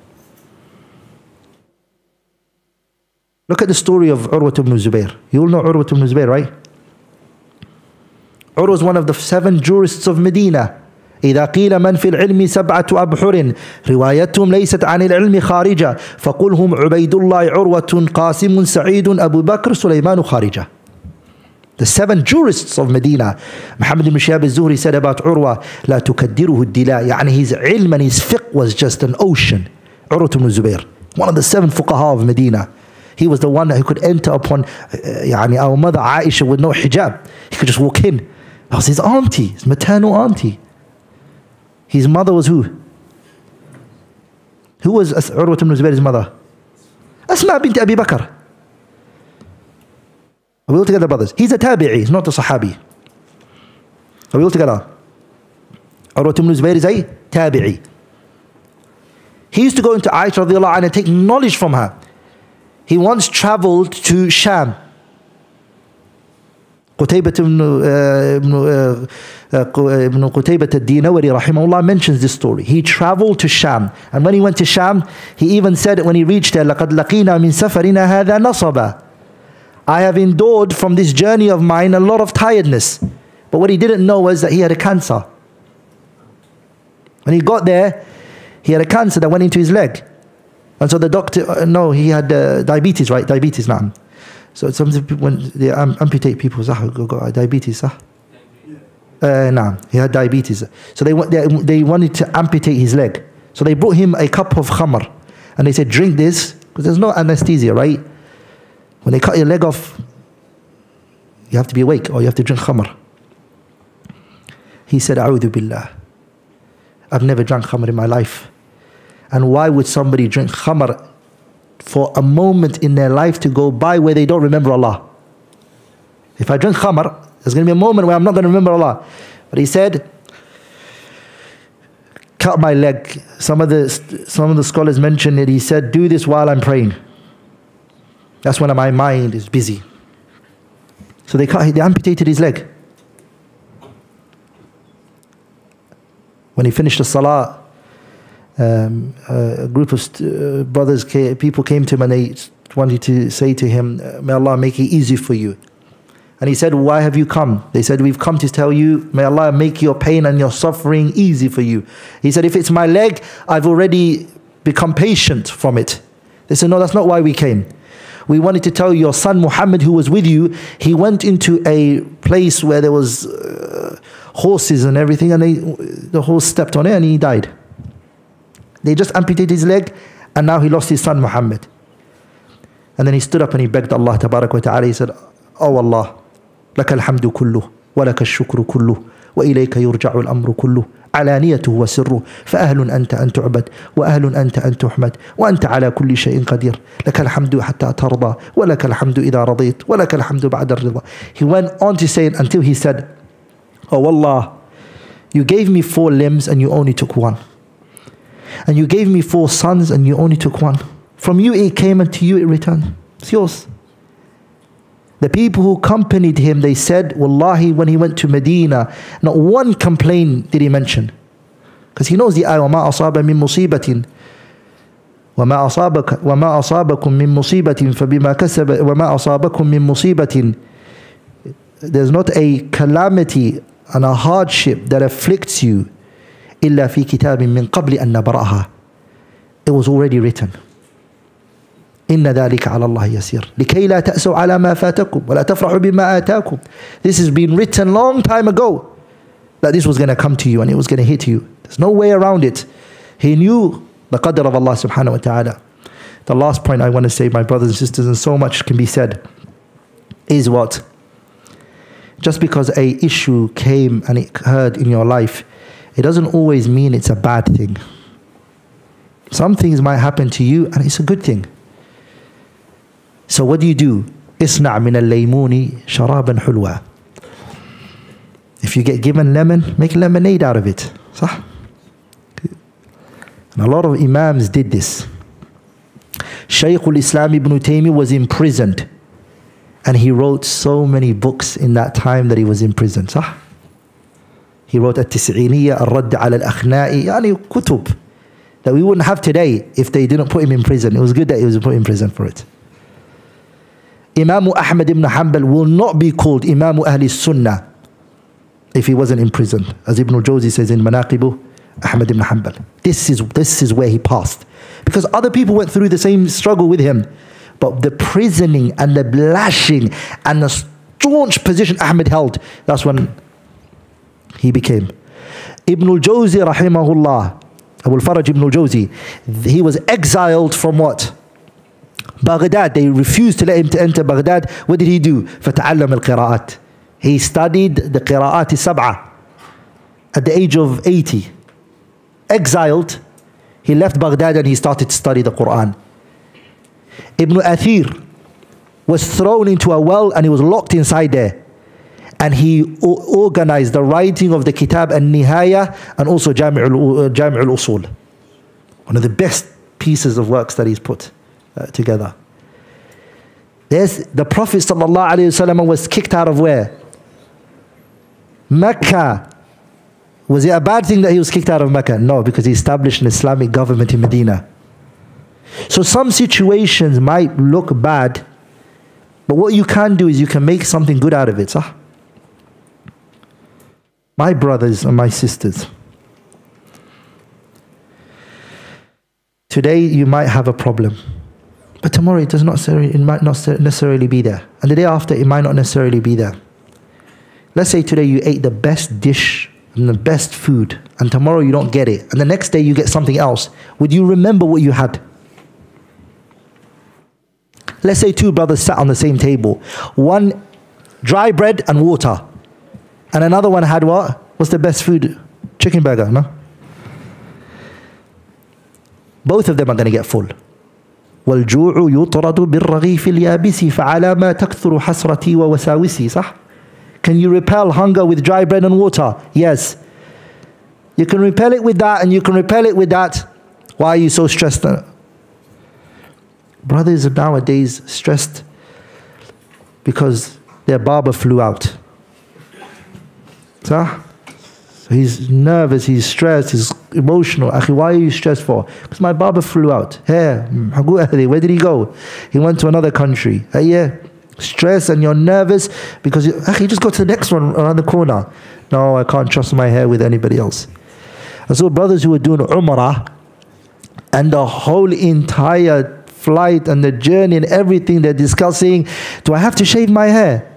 Look at the story of Urwa ibn Zubayr. You all know Urwa ibn Zubayr, right? Urwa was one of the seven jurists of Medina. إذا قيل من في العلم سبعة أبحر روايتهم ليست عن العلم خارجة فقلهم عبيد الله عروة قاسم سعيد أبو بكر سليمان خارجة. The seven jurists of Medina. Muhammad ibn Shihab al-Zuhri said about Urwa, لا تكدره الدلاء. يعني his ilm and his fiqh was just an ocean. Urwa ibn Zubayr, one of the seven fuqaha of Medina. He was the one who could enter upon uh, يعني our mother Aisha with no hijab. He could just walk in. That was his auntie, his maternal auntie. His mother was who? Who was Urwa ibn Zubayr's mother? Asma bint Abi Bakr. Are we all together, brothers? He's a tabi'i, he's not a sahabi. Are we all together? Urwa ibn Zubayr is a tabi'i. He used to go into Aisha radiallahu anha and take knowledge from her. He once traveled to Sham. Qutaybah ibn, uh, ibn, uh, uh, ibn Qutaybah al-Dinawari rahimahullah mentions this story. He traveled to Sham, and when he went to Sham, he even said when he reached there, لَقَدْ لَقِينَا مِنْ سَفَرِنَا هَذَا نَصَبًا. I have endured from this journey of mine a lot of tiredness. But what he didn't know was that he had a cancer. When he got there, he had a cancer that went into his leg. And so the doctor, uh, no, he had uh, diabetes, right? Diabetes, now. So some people, when they um, amputate people, got diabetes, huh? Uh, nah, he had diabetes. So they, they they wanted to amputate his leg. So they brought him a cup of khamr, and they said, drink this, because there's no anesthesia, right? When they cut your leg off, you have to be awake, or you have to drink khamr. He said, A'udhu billah, I've never drank khamr in my life. And why would somebody drink khamr for a moment in their life to go by where they don't remember Allah? If I drink khamr, there's going to be a moment where I'm not going to remember Allah. But he said, cut my leg. Some of the some of the scholars mentioned it. He said, do this while I'm praying. That's when my mind is busy. So they cut, they amputated his leg. When he finished the salah, Um, uh, a group of uh, brothers, came, people came to him and they wanted to say to him, may Allah make it easy for you. And he said, why have you come? They said, we've come to tell you, may Allah make your pain and your suffering easy for you. He said, if it's my leg, I've already become patient from it. They said, no, that's not why we came. We wanted to tell you, your son Muhammad, who was with you, he went into a place where there was uh, horses and everything, and they, the horse stepped on it and he died. They just amputated his leg, and now he lost his son Muhammad. And then he stood up and he begged Allah tabarak wa ta'ala. He said, oh Allah, laka alhamdu kullu, wa laka al-shukru kullu, wa ilayka yurja'u al-amru kullu, alaniyatuhu wa sirru, fa ahlun anta an tu'bad, wa ahlun anta an tuhmad, wa anta ala kulli shay'in qadir, laka alhamdu hatta tarda, wa laka alhamdu idha radit, wa laka alhamdu ba'da ar-rida. He went on to say it until he said, oh Allah, you gave me four limbs and you only took one. And you gave me four sons and you only took one. From you it came and to you it returned. It's yours. The people who accompanied him, they said, Wallahi, when he went to Medina, not one complaint did he mention. Because he knows the ayah, وَمَا أَصَابَ مِن مُصِيبَةٍ وَمَا أَصَابَكَ وَمَا أَصَابَكُم مِّن مُصِيبَةٍ فَبِمَا كَسَبَ وَمَا أَصَابَكُم مِّن مُصِيبَةٍ. There's not a calamity and a hardship that afflicts you إلا في كتاب من قبل أن نبرأها. It was already written. إن ذلك على الله يسير لكي لا تأسوا على ما فاتكم ولا تفرحوا بما آتاكم. This has been written long time ago that this was going to come to you and it was going to hit you. There's no way around it. He knew the qadr of Allah subhanahu wa ta'ala. The last point I want to say, my brothers and sisters, and so much can be said, is what? Just because a issue came and it occurred in your life, it doesn't always mean it's a bad thing. Some things might happen to you and it's a good thing. So what do you do? Isna' min al-laymuni sharaban hulwa. If you get given lemon, make lemonade out of it. صح? And a lot of Imams did this. Shaykh al-Islam ibn Taymiyyah was imprisoned. And he wrote so many books in that time that he was imprisoned. صح? He wrote At-Tis'iniyya, Al-Radd ala al-Akhna'i, yani kutub that we wouldn't have today if they didn't put him in prison. It was good that he was put in prison for it. Imam Ahmad ibn Hanbal will not be called Imam Ahli Sunnah if he wasn't imprisoned. As Ibn al-Jawzi says in Manaqibu, Ahmad ibn Hanbal. This is, this is where he passed. Because other people went through the same struggle with him. But the prisoning and the lashing and the staunch position Ahmad held, that's when he became. Ibn al-Jawzi rahimahullah, Abu al-Faraj ibn al-Jawzi, he was exiled from what? Baghdad. They refused to let him to enter Baghdad. What did he do? فَتَعَلَّمَ الْقِرَاءات. He studied the Qira'at Sab'ah at the age of eighty. Exiled, he left Baghdad and he started to study the Quran. Ibn Athir was thrown into a well and he was locked inside there. And he organized the writing of the Kitab al-Nihaya and also Jami' al-Usul. One of the best pieces of works that he's put uh, together. There's the Prophet sallallahu alaihi wasallam was kicked out of where? Mecca. Was it a bad thing that he was kicked out of Mecca? No, because he established an Islamic government in Medina. So some situations might look bad, but what you can do is you can make something good out of it. Huh? My brothers and my sisters, today you might have a problem, but tomorrow it does not necessarily, it might not necessarily be there. And the day after it might not necessarily be there. Let's say today you ate the best dish and the best food, and tomorrow you don't get it, and the next day you get something else. Would you remember what you had? Let's say two brothers sat on the same table. One dry bread and water. And another one had what? What's the best food? Chicken burger, no? Both of them are going to get full. وَالْجُوعُ يُطْرَدُ بِالرَّغِيفِ الْيَابِسِ فَعَلَى مَا تَكْثُرُ حَسْرَتِي وَوَسَاوِسِي. صح? Can you repel hunger with dry bread and water? Yes. You can repel it with that and you can repel it with that. Why are you so stressed? Brothers are nowadays stressed because their barber flew out. So he's nervous, he's stressed, he's emotional. Akhi, why are you stressed for? Because my barber flew out. Hey, where did he go? He went to another country. Hey, yeah. Stress and you're nervous because you, Akhi, just go to the next one around the corner. No, I can't trust my hair with anybody else. I saw brothers who were doing Umrah and the whole entire flight and the journey and everything they're discussing, do I have to shave my hair?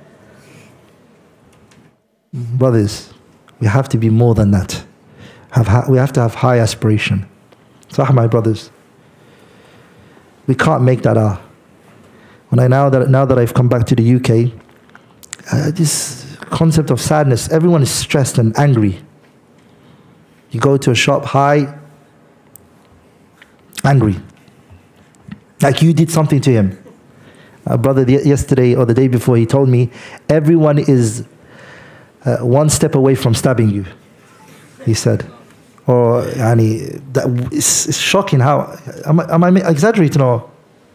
Brothers, we have to be more than that. Have, we have to have high aspiration. Sah, my brothers. We can't make that our. When I now that now that I've come back to the U K, uh, this concept of sadness, everyone is stressed and angry. You go to a shop, hi, angry. Like you did something to him. A brother yesterday or the day before, he told me, everyone is uh, one step away from stabbing you, he said. Or, yani, that, it's, it's shocking how, am I, am I exaggerating or?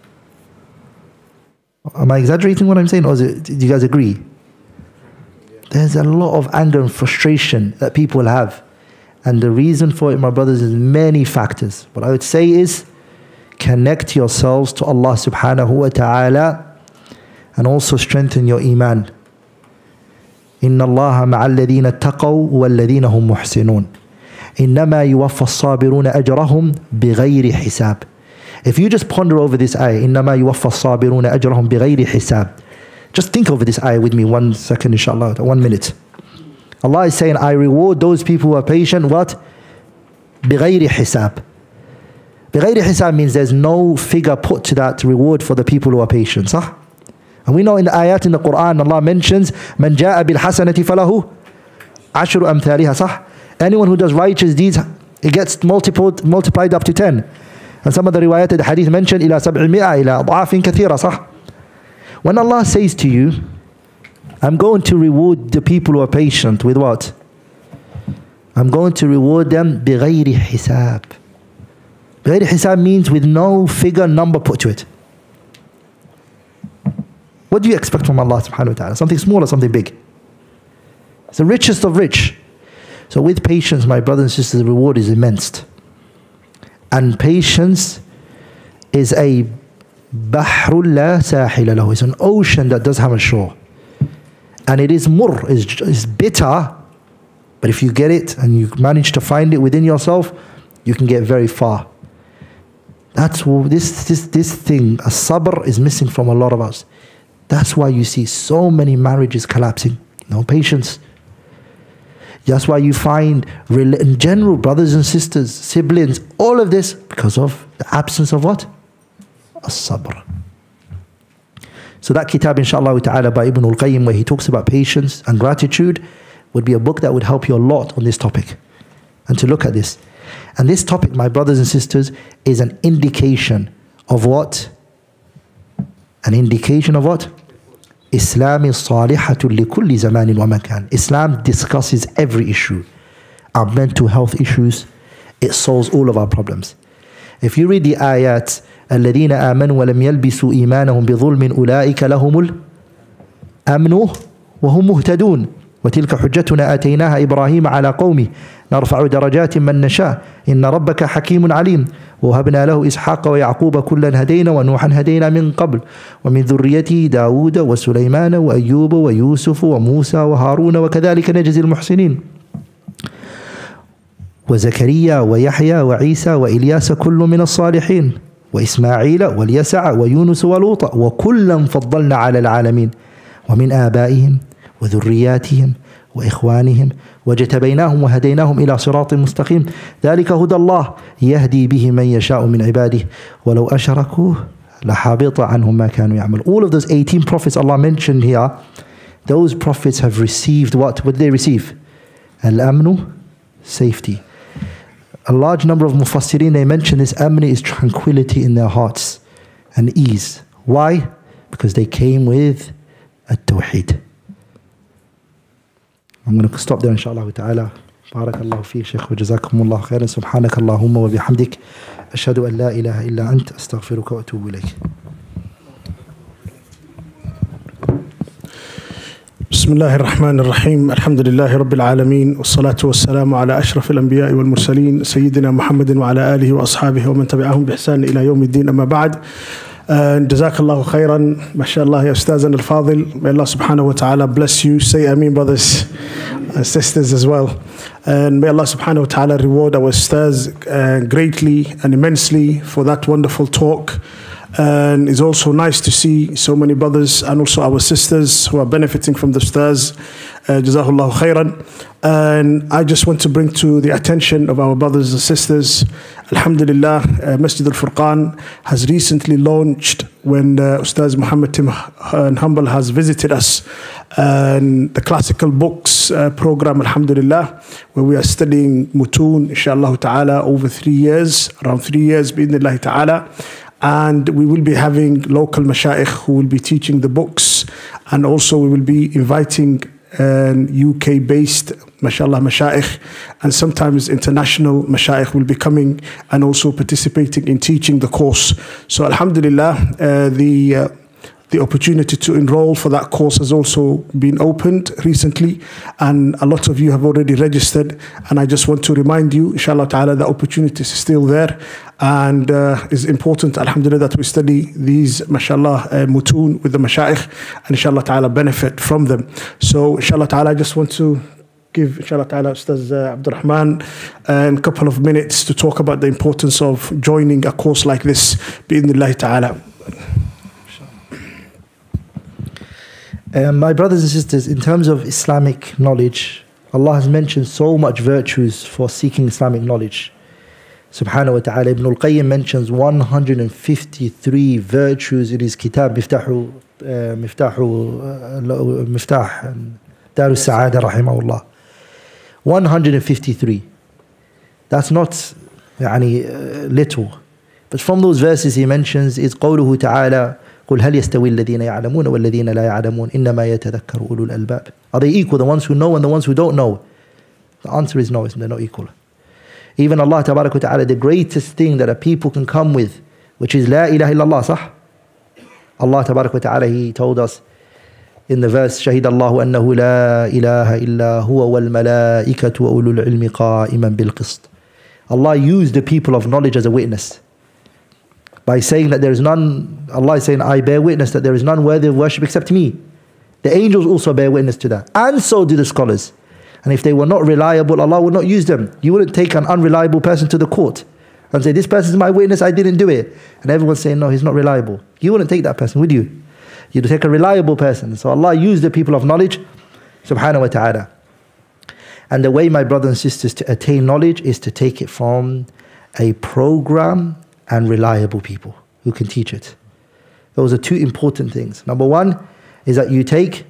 Am I exaggerating what I'm saying, or is it, do you guys agree? There's a lot of anger and frustration that people have. And the reason for it, my brothers, is many factors. What I would say is, connect yourselves to Allah subhanahu wa ta'ala and also strengthen your iman. إِنَّ اللَّهَ مَعَ الَّذِينَ اتَّقَوْا وَالَّذِينَ هُمْ مُحْسِنُونَ إِنَّمَا يُوَفَّى الصَّابِرُونَ أَجْرَهُمْ بِغَيْرِ حِسَابٍ. If you just ponder over this ayah, إِنَّمَا يُوَفَّى الصَّابِرُونَ أَجْرَهُمْ بِغَيْرِ حِسَابٍ. Just think over this ayah with me one second, inshallah, one minute. Allah is saying, I reward those people who are patient, what? بِغَيْرِ حِسَابٍ. بِغَيْرِ حِسَابٍ means there's no figure put to that reward for the people who are patient. Huh? And we know in the ayat in the Quran, Allah mentions, مَنْ جَاءَ بِالْحَسَنَةِ فَلَهُ عَشْرُ أَمْثَالِهَا. صح? Anyone who does righteous deeds, it gets multiplied, multiplied up to ten. And some of the riwayat of the hadith mentioned, إِلَى سَبْعِمِئَةٍ إِلَى أَضْعَافٍ كَثِيرًا. صح? When Allah says to you, I'm going to reward the people who are patient with what? I'm going to reward them بِغَيْرِ حِسَابٍ. بغير حساب means with no figure number put to it. What do you expect from Allah subhanahu wa ta'ala? Something small or something big? It's the richest of rich. So with patience, my brothers and sisters, the reward is immense. And patience is a bahrul la sahila lahu. It's an ocean that does have a shore. And it is mur, is is bitter. But if you get it and you manage to find it within yourself, you can get very far. That's this this this thing, a sabr, is missing from a lot of us. That's why you see so many marriages collapsing. No patience. That's why you find, in general, brothers and sisters, siblings, all of this because of the absence of what? As-sabr. So that kitab, inshaAllah ta'ala, by Ibn al-Qayyim, where he talks about patience and gratitude, would be a book that would help you a lot on this topic. And to look at this. And this topic, my brothers and sisters, is an indication of what? An indication of what? Islam is salihatun li kulli zamanin wa makan. Islam discusses every issue. Our mental health issues, it solves all of our problems. If you read the ayat, الَّذِينَ آمَنُوا وَلَمْ يَلْبِسُوا إِيمَانَهُمْ بِظُلْمٍ أُولَٰئِكَ لَهُمُ الْأَمْنُ وَهُمْ مُهْتَدُونَ وتلك حجتنا آتيناها إبراهيم على قومه نرفع درجات من نشاء إن ربك حكيم عليم ووهبنا له إسحاق ويعقوب كلا هدينا ونوحا هدينا من قبل ومن ذريته داود وسليمان وأيوب ويوسف وموسى وهارون وكذلك نجزي المحسنين وزكريا ويحيى وعيسى وإلياس كل من الصالحين وإسماعيل واليسع ويونس ولوطا وكلا فضلنا على العالمين ومن آبائهم وذرياتهم وإخوانهم وجتبيناهم وهديناهم إلى صراط مستقيم ذلك هدى الله يهدي به من يشاء من عباده ولو أشركوا لحبط عنهم ما كانوا يعملون. All of those eighteen prophets Allah mentioned here, those prophets have received what? What did they receive? Al-amnu, safety. A large number of mufassirin, they mention this amni is tranquility in their hearts and ease. Why? Because they came with at-tawheed. I'm going to stop there inshallah ta'ala. Barakallahu fi shaykh wa jazakumullahu khairan. Subhanak Allahumma wa bihamdik. Ashhadu an la ilaha illa ant. Astaghfiruka wa atubu ilayk. بسم الله الرحمن الرحيم الحمد لله رب العالمين والصلاة والسلام على أشرف الأنبياء والمرسلين سيدنا محمد وعلى آله وأصحابه ومن تبعهم بإحسان إلى يوم الدين أما بعد. جزاك الله خيرا ما شاء الله يا أستاذنا الفاضل. May Allah subhanahu wa ta'ala bless you. Say Ameen, brothers and sisters as well. And may Allah subhanahu wa ta'ala reward our ustaz uh, greatly and immensely for that wonderful talk. And it's also nice to see so many brothers and also our sisters who are benefiting from the ustaz. Uh, Jazakallahu khairan. And I just want to bring to the attention of our brothers and sisters, Alhamdulillah, uh, Masjid al-Furqan has recently launched when uh, Ustaz Muhammad Tim Humble has visited us, and the classical books uh, program, Alhamdulillah, where we are studying Mutun, inshallah ta'ala, over three years, around three years, bi'idhnillahi ta'ala. And we will be having local mashayikh who will be teaching the books, and also we will be inviting and U K-based, mashallah, mashayikh, and sometimes international mashayikh will be coming and also participating in teaching the course. So alhamdulillah, uh, the uh, the opportunity to enroll for that course has also been opened recently, and a lot of you have already registered. And I just want to remind you, inshallah ta'ala, the opportunity is still there, and uh, it's important, alhamdulillah, that we study these, mashallah, uh, mutun with the mashayikh, and inshallah ta'ala benefit from them. So inshallah ta'ala, I just want to give, inshallah ta'ala, Ustaz uh, Abdul Rahman a couple of minutes to talk about the importance of joining a course like this, bi'idhnillahi ta'ala. Um, my brothers and sisters, in terms of Islamic knowledge, Allah has mentioned so much virtues for seeking Islamic knowledge. Subhanahu wa ta'ala, Ibn al-Qayyim mentions one hundred fifty-three virtues in his kitab, Miftahu, uh, Miftahu, uh, Miftah, Dar al-Sa'ada, rahimahullah. one hundred fifty-three. That's not يعني, uh, little. But from those verses he mentions is قوله تعالى قل هل يستوي الذين يعلمون والذين لا يعلمون إنما يتذكر أولو الألباب. Are they equal, the ones who know and the ones who don't know? The answer is no, they're not equal. Even Allah tabarak wa ta'ala, the greatest thing that a people can come with, which is La ilaha illallah, sah? Allah tabarak wa ta'ala, He told us in the verse, Shahid Allahu annahu la ilaha illa huwa wal malaikatu wa ulul ilmi qa'iman bil qist. Allah used the people of knowledge as a witness by saying that there is none, Allah is saying, I bear witness that there is none worthy of worship except me. The angels also bear witness to that, and so do the scholars. And if they were not reliable, Allah would not use them. You wouldn't take an unreliable person to the court and say, this person is my witness, I didn't do it. And everyone's saying, no, he's not reliable. You wouldn't take that person, would you? You'd take a reliable person. So Allah used the people of knowledge, subhanahu wa ta'ala. And the way, my brothers and sisters, to attain knowledge is to take it from a program and reliable people who can teach it. Those are two important things. Number one is that you take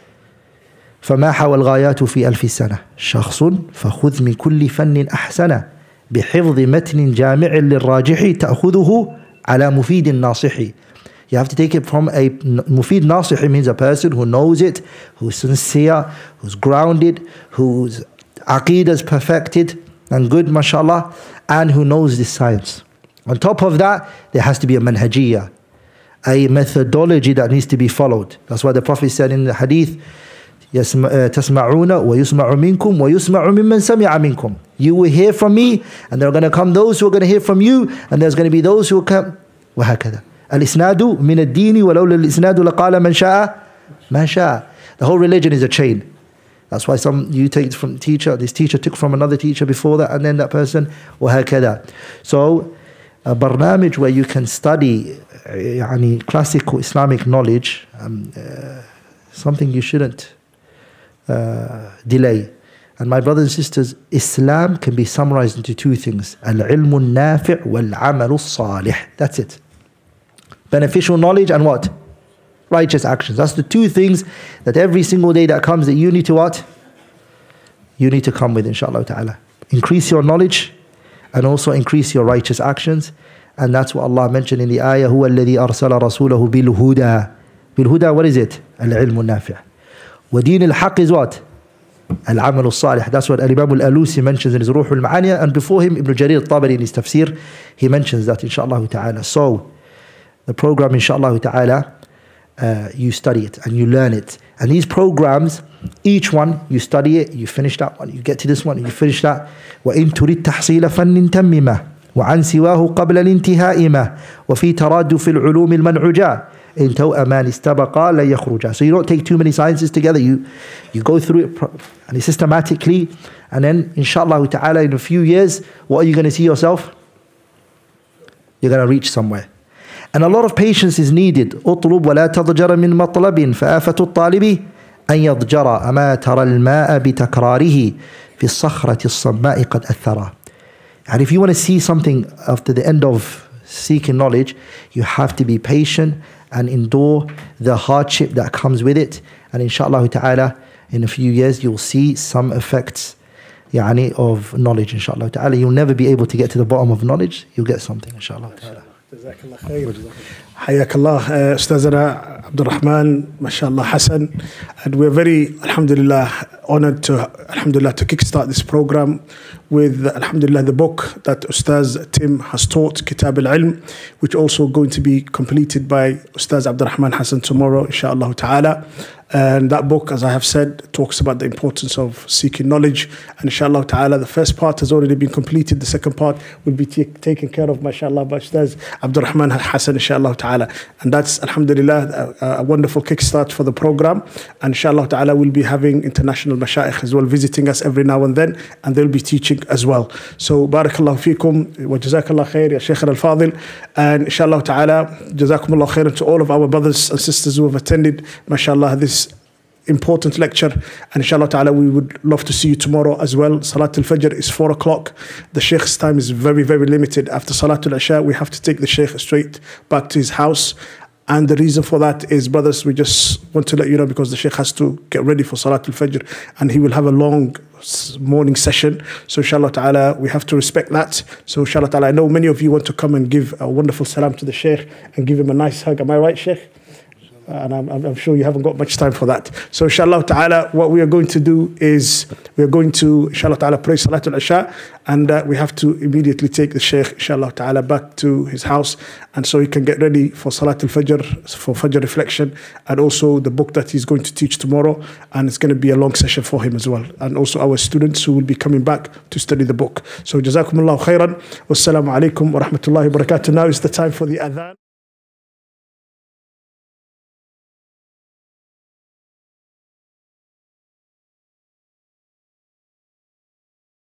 فما حوى الغايات في ألف سنة شخص فخذ من كل فن أحسن بحفظ متن جامع للراجح تأخذه على مفيد ناصح. You have to take it from a mufid nasih, means a person who knows it, who's sincere, who's grounded, whose aqeedah is perfected and good, mashallah, and who knows this science. On top of that, there has to be a manhajiyah, a methodology that needs to be followed. That's why the Prophet said in the hadith, تسمعون ويسمع منكم ويسمع ممن سمع منكم. You will hear from me, and there are going to come those who are going to hear from you, and there's going to be those who will come. وهكذا. الإسناد من الدين ولولا الإسناد لقال من شاء ما شاء. The whole religion is a chain. That's why some you take from teacher, this teacher took from another teacher before that, and then that person. وهكذا. So a barnamij where you can study يعني classical Islamic knowledge, um, uh, something you shouldn't Uh, delay. And my brothers and sisters, Islam can be summarized into two things: al-ilm al-nafi' wal-amal al-salih. That's it. Beneficial knowledge and what? Righteous actions. That's the two things that every single day that comes that you need to what? You need to come with, inshallah ta'ala. Increase your knowledge and also increase your righteous actions. And that's what Allah mentioned in the ayah, هو الذي أرسل رسوله بالهدى. بالهدى, what is it? Al-ilm al-nafi'. ودين الحق is what? العمل الصالح. That's what Al-Imam Al-Alusi mentions in his Ruh al-Ma'ani, and before him Ibn Jarir al-Tabari in his tafsir, he mentions that, inshallah ta'ala. So the program, inshallah ta'ala, uh, you study it and you learn it. And these programs, each one, you study it, you finish that one, you get to this one, you finish that. وَإِن تُرِدْ تَحْصِيلَ فَنٍ تَمِّمَهُ وعن سواه قبل الانتهاء ما وفي ترادف العلوم المنعجة إن توأمان استبقا لا يخرجا. So you don't take too many sciences together, you you go through it and systematically, and then inshallah ta'ala in a few years, what are you going to see yourself? You're going to reach somewhere. And a lot of patience is needed. اطلب ولا تضجر من مطلب فآفة الطالب أن يضجر أما ترى الماء بتكراره في الصخرة الصماء قد أثرا. And if you want to see something after the end of seeking knowledge, you have to be patient and endure the hardship that comes with it. And inshallah ta'ala, in a few years, you'll see some effects yani, of knowledge, inshallah ta'ala. You'll never be able to get to the bottom of knowledge. You'll get something, inshallah ta'ala. Jazakallah khair. Hayakallah, Ustazana Abdul Rahman, mashallah Hassan. And we're very, alhamdulillah, honored to, alhamdulillah, to kickstart this program with, alhamdulillah, the book that Ustaz Tim has taught, Kitab al-Ilm, which also going to be completed by Ustaz Abdul Rahman Hassan tomorrow, inshallah ta'ala. And that book, as I have said, talks about the importance of seeking knowledge. And inshallah ta'ala, the first part has already been completed. The second part will be taken care of, mashallah, by Ustaz Abdul Rahman Hassan, inshallah ta'ala. And that's, alhamdulillah, a, a wonderful kickstart for the program. And inshallah ta'ala, we'll be having international mashayikh as well visiting us every now and then. And they'll be teaching as well. So, barakallahu feekum, wa jazakallah khair, ya Shaykh al-Fadil. And inshallah ta'ala, jazakumullah khairan to all of our brothers and sisters who have attended, mashallah, this important lecture. And inshallah ta'ala, we would love to see you tomorrow as well. Salatul Fajr is four o'clock. The Shaykh's time is very, very limited. After Salatul Isha, we have to take the Shaykh straight back to his house. And the reason for that is, brothers, we just want to let you know, because the Shaykh has to get ready for Salatul Fajr, and he will have a long morning session. So inshallah ta'ala, we have to respect that. So inshallah ta'ala, I know many of you want to come and give a wonderful salam to the Shaykh and give him a nice hug. Am I right, Shaykh? and I'm, I'm sure you haven't got much time for that. So inshallah ta'ala, what we are going to do is we are going to inshallah ta'ala pray Salatul Isha, and uh, we have to immediately take the Shaykh inshallah ta'ala back to his house, and so he can get ready for Salatul Fajr, for Fajr reflection, and also the book that he's going to teach tomorrow, and it's going to be a long session for him as well, and also our students who will be coming back to study the book. So jazakumullahu khairan, wassalamu alaikum wa rahmatullahi wa barakatuh. Now is the time for the adhan.